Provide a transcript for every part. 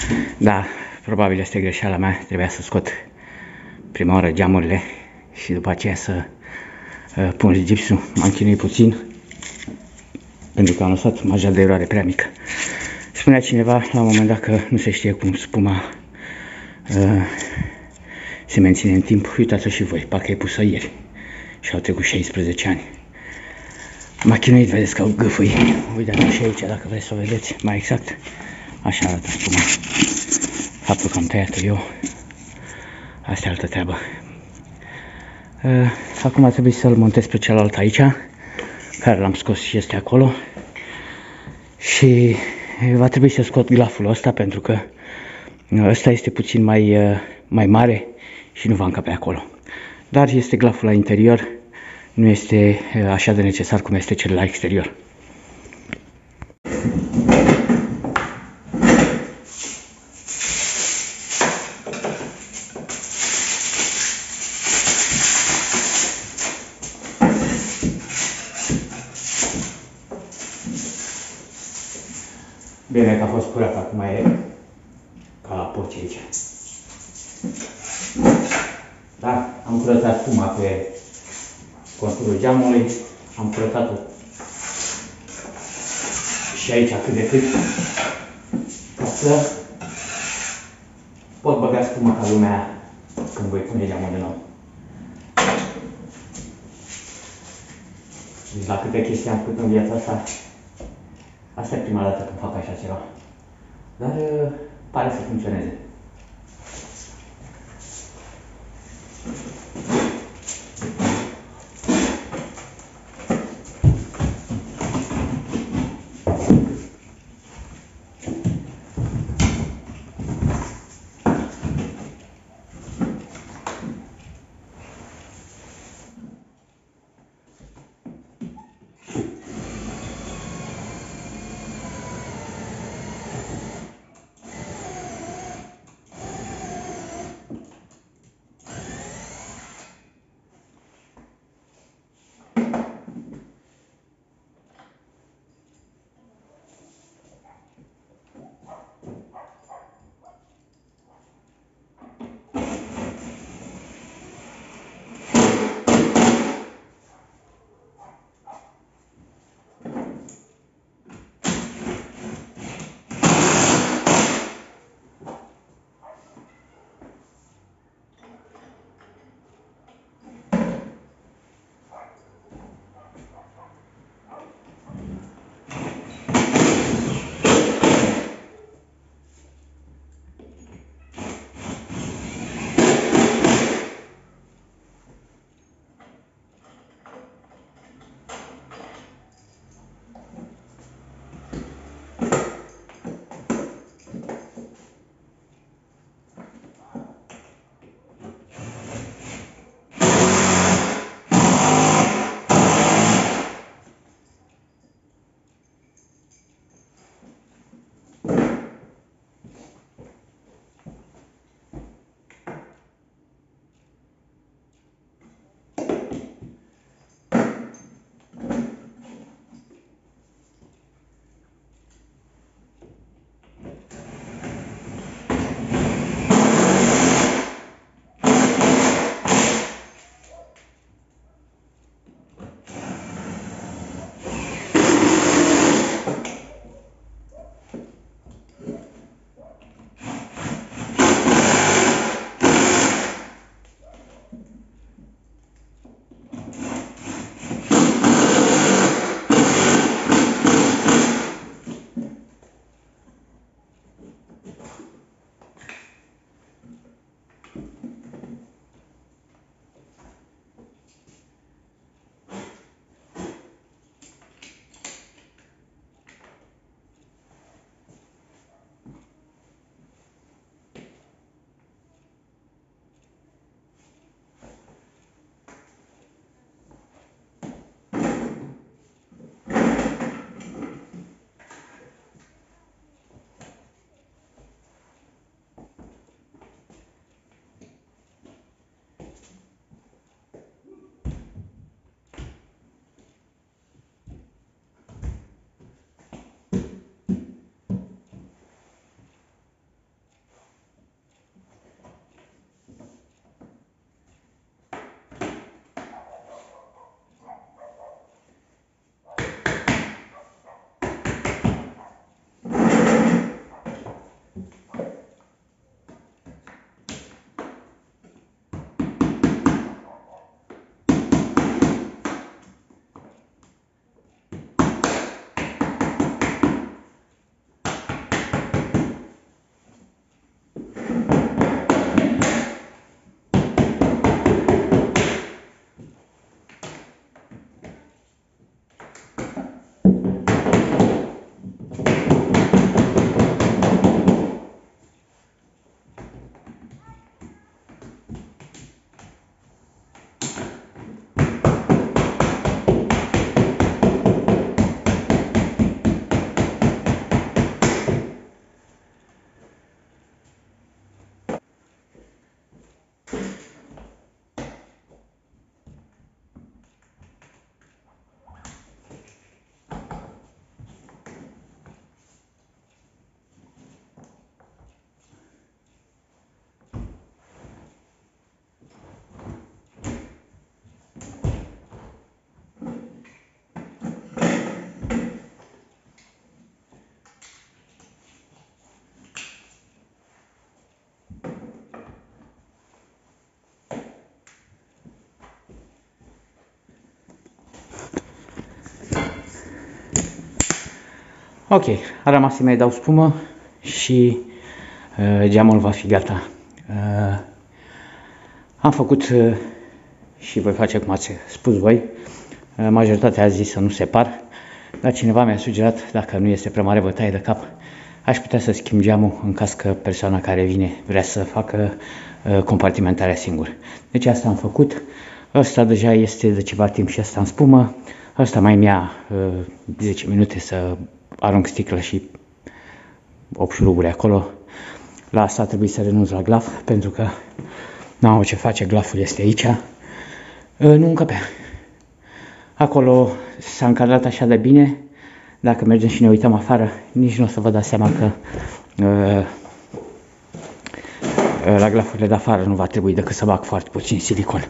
Da, probabil este greșeala mea, trebuia să scot prima oară geamurile și după aceea să pun gipsul. M-am chinuit puțin pentru că am lăsat marja de eroare prea mică. Spunea cineva la un moment dat că nu se știe cum spuma se menține în timp. Uitați-o și voi, parcă e pusă ieri și au trecut 16 ani. M-a chinuit, vedeți că au gâfâi. Uitați-o și aici, dacă vreți să o vedeți mai exact. Așa arată spuma. Faptul că am tăiat-o eu, asta e altă treabă. Acum trebuie să-l montez pe celălalt aici, care l-am scos și este acolo. Și va trebui să scot glaful ăsta pentru că ăsta este puțin mai mare și nu va încăpe acolo. Dar este glaful la interior, nu este așa de necesar cum este cel la exterior. Bine că a fost curat, acum e ca la porci aici. Da, am curățat spuma pe conturul geamului, am curățat-o și aici cât de cât, ca să pot băga spuma ca lumea când voi pune geamul de nou. Deci la câte chestii am făcut în viața asta, asta e prima dată când fac așa ceva. Dar pare să funcționeze. Ok, a rămas să mai dau spumă și geamul va fi gata. Am făcut și voi face cum ați spus voi. Majoritatea a zis să nu separ, dar cineva mi-a sugerat, dacă nu este prea mare bătaie de cap, aș putea să schimb geamul în caz că persoana care vine vrea să facă compartimentarea singur. Deci asta am făcut. Ăsta deja este de ceva timp și asta în spumă. Asta mai mi-a 10 minute să arunc sticlă și 8 șuruburi acolo. La asta trebuie să renunț la glaf, pentru că n-am ce face, glaful este aici. Nu încăpea. Acolo s-a încadrat așa de bine. Dacă mergem și ne uităm afară, nici nu o să vă dați seama că la glafurile de afară nu va trebui decât să bag foarte puțin silicon.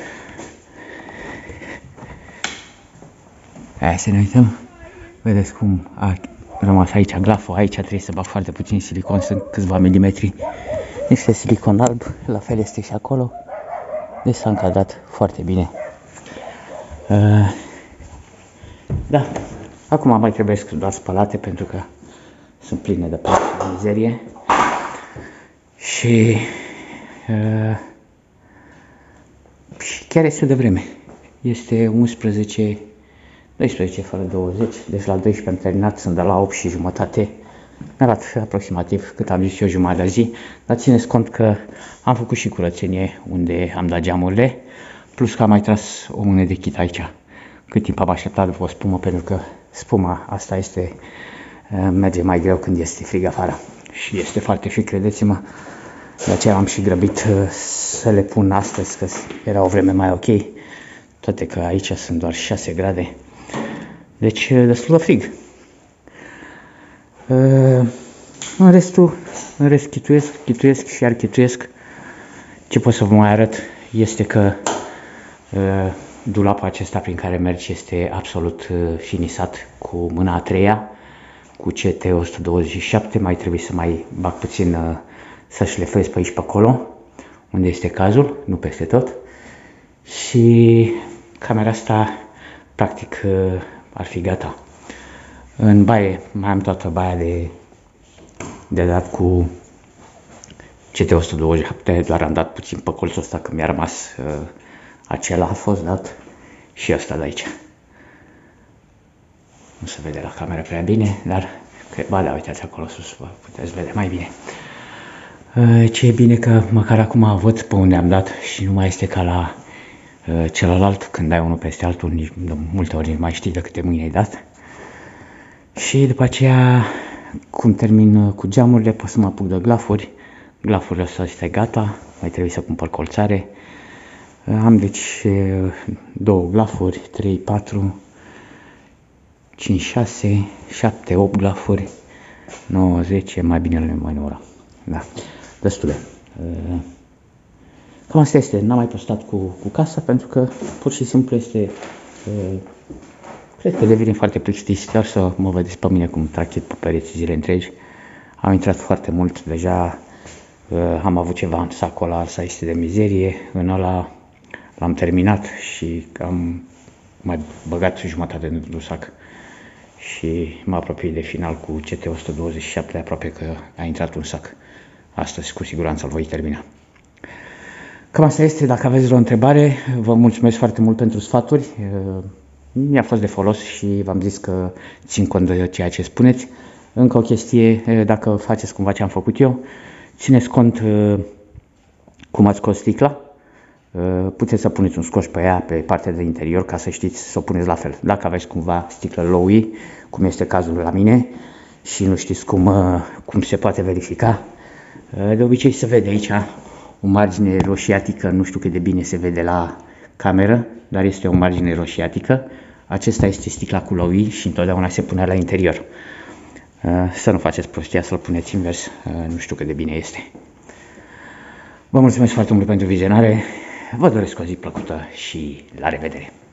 Hai să ne uităm. Vedeți cum a rămas aici glaful. Aici trebuie să bag foarte puțin silicon, sunt câțiva milimetri. Este silicon alb, la fel este și acolo. Deci s-a încadrat foarte bine. Da, acum mai trebuie doar spălate pentru că sunt pline de praf și de mizerie. Și chiar este de vreme. Este 12 fără 20, deci la 12 am terminat, sunt de la 8 și jumătate. Mi-arată aproximativ cât am zis eu, jumătate de zi, dar țineți cont că am făcut și curățenie unde am dat geamurile, plus că am mai tras o mână de chit aici. Cât timp am așteptat după o spumă, pentru că spuma asta merge mai greu când este frig afară. Și este foarte frig, credeți-mă, de aceea am și grăbit să le pun astăzi, că era o vreme mai ok, toate că aici sunt doar 6 grade. Deci destul de frig. În rest chituiesc și iar chituiesc. Ce pot să vă mai arăt este că dulapul acesta prin care mergi este absolut finisat cu mâna a treia, cu CT127. Mai trebuie să mai bag puțin să șlefez pe aici pe acolo, unde este cazul, nu peste tot. Și camera asta practic ar fi gata. În baie mai am toată baia de dat cu CT127, doar am dat puțin pe colțul ăsta că mi-a rămas acela, a fost dat și ăsta de aici. Nu se vede la cameră prea bine, dar ba da, uitați acolo sus, vă puteți vedea mai bine. Ce e bine că măcar acum văd pe unde am dat și nu mai este ca la celălalt, când dai unul peste altul, de multe ori nu mai știi de câte mâini ai dat. Și după aceea, cum termin cu geamurile, pot să mă apuc de glafuri. Glafurile astea este gata, mai trebuie să cumpăr colțare. Am deci 2 glafuri, 3, 4, 5, 6, 7, 8 glafuri, 9, 10, mai bine le mai număra. Da, destule. Cam asta este, n-am mai postat cu casa pentru că pur și simplu este, cred că devine foarte plictisitor să mă vedeți pe mine cum trachit pe pereți zile întregi. Am intrat foarte mult, deja am avut ceva în sacul ăla, asta este de mizerie, în ăla l-am terminat și am mai băgat jumătate din sac și mă apropii de final cu CT127, aproape că a intrat un sac. Astăzi cu siguranță îl voi termina. Cam asta este. Dacă aveți vreo întrebare, vă mulțumesc foarte mult pentru sfaturi. Mi-a fost de folos și v-am zis că țin cont de ceea ce spuneți. Încă o chestie, dacă faceți cumva ce am făcut eu, țineți cont cum ați scos sticla. Puteți să puneți un scoș pe ea, pe partea de interior, ca să știți să o puneți la fel. Dacă aveți cumva sticlă lowy, cum este cazul la mine, și nu știți cum se poate verifica, de obicei se vede aici o margine roșiatică, nu știu cât de bine se vede la cameră, dar este o margine roșiatică. Acesta este sticla cu lowy și întotdeauna se pune la interior. Să nu faceți prostia să-l puneți invers, nu știu cât de bine este. Vă mulțumesc foarte mult pentru vizionare, vă doresc o zi plăcută și la revedere!